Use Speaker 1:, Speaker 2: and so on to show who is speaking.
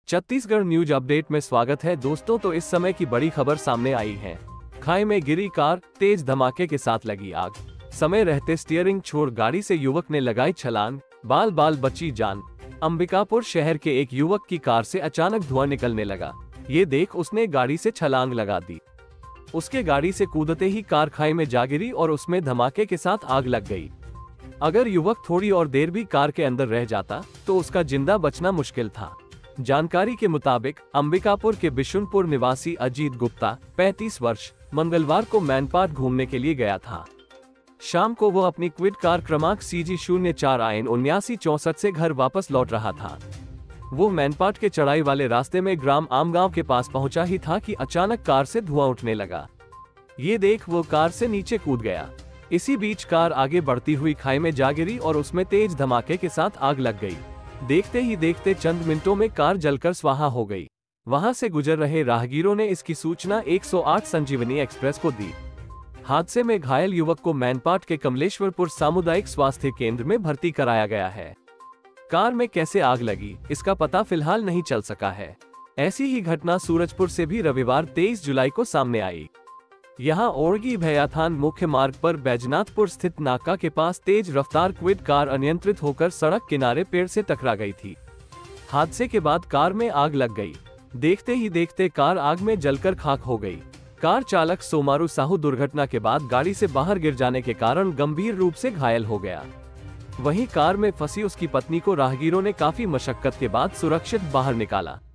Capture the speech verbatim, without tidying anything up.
Speaker 1: Chhattisgarh news update में स्वागत है दोस्तों। तो इस समय की बड़ी खबर सामने आई है। खाई में गिरी कार, तेज धमाके के साथ लगी आग। समय रहते स्टीयरिंग छोड़ गाड़ी से युवक ने लगाई छलांग, बाल बाल बची जान। अंबिकापुर शहर के एक युवक की कार से अचानक धुआं निकलने लगा। ये देख उसने गाड़ी से छलांग लगा दी। उसके गाड़ी से कूदते ही कार खाई में जा गिरी और उसमें धमाके के साथ आग लग गई। अगर युवक थोड़ी और देर भी कार के अंदर रह जाता तो उसका जिंदा बचना मुश्किल था। जानकारी के मुताबिक अंबिकापुर के बिशुनपुर निवासी अजीत गुप्ता, पैंतीस वर्ष, मंगलवार को मैनपाट घूमने के लिए गया था। शाम को वो अपनी क्विड कार क्रमांक सी जी शून्य चार आई एन उन्यासी चौसठ से घर वापस लौट रहा था। वो मैनपाट के चढ़ाई वाले रास्ते में ग्राम आमगांव के पास पहुंचा ही था कि अचानक कार से धुआं उठने लगा। ये देख वो कार से नीचे कूद गया। इसी बीच कार आगे बढ़ती हुई खाई में जा गिरी और उसमें तेज धमाके के साथ आग लग गई। देखते ही देखते चंद मिनटों में कार जलकर स्वाहा हो गई। वहां से गुजर रहे राहगीरों ने इसकी सूचना एक सौ आठ संजीवनी एक्सप्रेस को दी। हादसे में घायल युवक को मैनपाट के कमलेश्वरपुर सामुदायिक स्वास्थ्य केंद्र में भर्ती कराया गया है। कार में कैसे आग लगी, इसका पता फिलहाल नहीं चल सका है। ऐसी ही घटना सूरजपुर से भी रविवार तेईस जुलाई को सामने आई। यहाँ ओरगी भैयाथान मुख्य मार्ग पर बैजनाथपुर स्थित नाका के पास तेज रफ्तार क्विड कार अनियंत्रित होकर सड़क किनारे पेड़ से टकरा गई थी। हादसे के बाद कार में आग लग गई। देखते ही देखते कार आग में जलकर खाक हो गई। कार चालक सोमारू साहू दुर्घटना के बाद गाड़ी से बाहर गिर जाने के कारण गंभीर रूप से घायल हो गया। वहीं कार में फंसी उसकी पत्नी को राहगीरों ने काफी मशक्कत के बाद सुरक्षित बाहर निकाला।